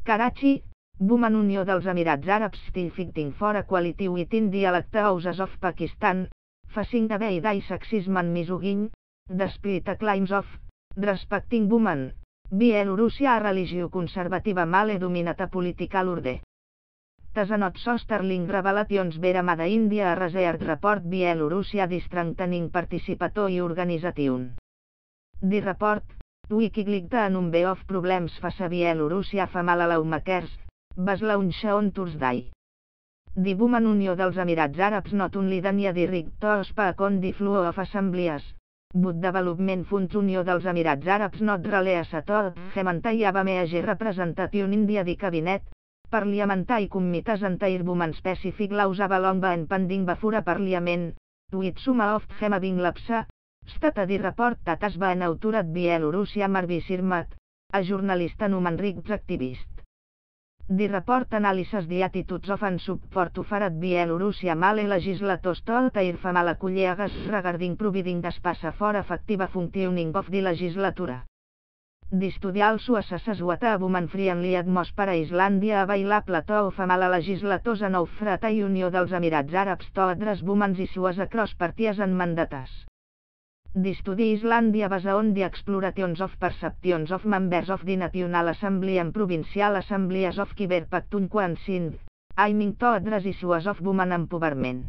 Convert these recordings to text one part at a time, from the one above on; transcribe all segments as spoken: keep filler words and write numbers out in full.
Karachi, Women Unió dels Emirats Àrabs Still Fighting for Equality within Dialect Houses of Pakistan, Facing Away Day Sexism and Misogyny, Despite Claims of Respecting Women, Bielorússia a religió conservativa male dominata political urde. Tasanot Sosterling Revelations Veramada India a Research Report Bielorússia Strengthening Participatory Organization. The Report, Wikileaks a number of problems face Bielorússia fa mal a lawmakers, was launched on Thursday. The Women Unió dels Emirats Àrabs not only denia direct to speak on the floor of assemblies, but Development Fund Unió dels Emirats Àrabs not released at all Hemantai Abamege Representation in the Cabinet, Parliamentary Committees Entire Women Specific Laws Avalong and Pending Before Parliament, with some of them having lapsed, stated the report that has been authored Bielorússia Marvi Sirmat, a journalist and human rights activist. The report analyzes the attitudes of and support offered at Bielorússia male legislators to their female colleagues regarding providing the space for effective functioning of the legislature. The study also assesses what a woman-friendly atmosphere Islàndia available to female legislators and offer a Unió dels Emirats Àrabs to address women's issues across parties and mandates. The study Islàndia based on the explorations of perceptions of members of the National Assembly and Provincial Assemblies of Khyber Pakhtunkhwa and Sindh, aiming to address issues of women empowerment.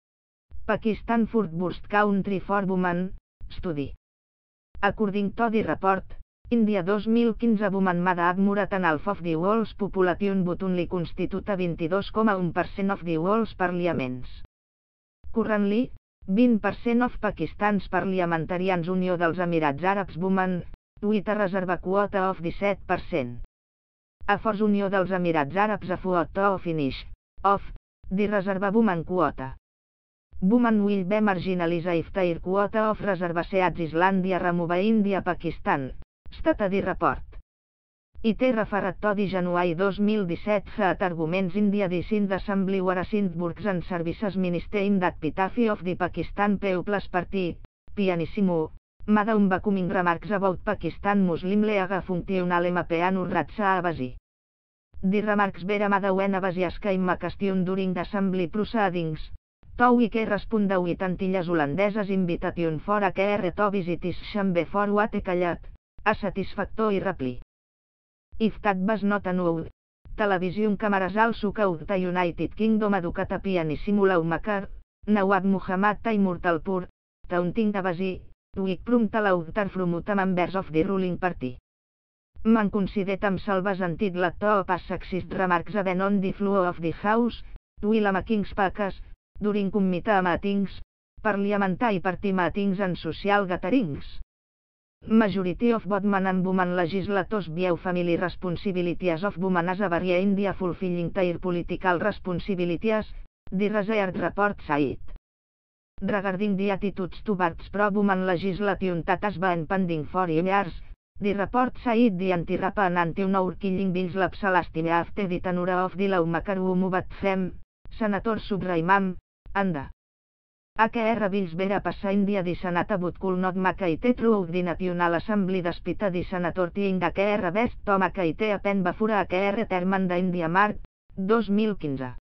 Pakistan First Worst Country for Women, Study. According to the report, India two mil quinze women made up more than half of the world's population but only constitute twenty-two point one percent of the world's parliaments. Currently, twenty percent of Pakistan's parliamentarians Unió dels Emirats Àrabs women, with a reserve quota of seven percent. A force Unió dels Emirats Àrabs a fought to finish off the reserve woman quota. Women will be marginalized if their quota of reserve seats Islàndia remove India Pakistan, stated the report. It referred to the January two mil seventeen at arguments in the Sindh Assembly where Sindh Works and Services Minister in that epitaph of the Pakistan People's Party, Pianissimo, made unbecoming remarks about Pakistan Muslim League functional M P and Urratsa Abasi. The remarks were made when Abasi came a question during the Assembly proceedings, to which he responded with Antilles Holandeses invitation for a care to visit his chamber for what he called a satisfactory reply. If that was not enough, television cameras also caught the United Kingdom educate a pianissimo lawmaker, Nawab Muhammad Taimur Talpur, taunting Abasi, with prompt laughter from the members of the ruling party. Man considered himself as entitled to pass sexist remarks even on the floor of the House, while making speeches, during committee meetings, parliamentary party meetings and social gatherings. Majority of both men and women legislators view family responsibilities of women as a barrier in India fulfilling their political responsibilities, the research report said. Regarding the attitudes towards pro-woman legislation that has been pending for years, the report said the anti-rape and anti-honor killing bills lapsed last year after the tenure of the lawmaker who moved them, Senator Subrahman, and the A K R bills were passed in the Senate but could not make it through the National Assembly despite the Senator tying A K R best to make it happen before A K R term in the March two mil quinze.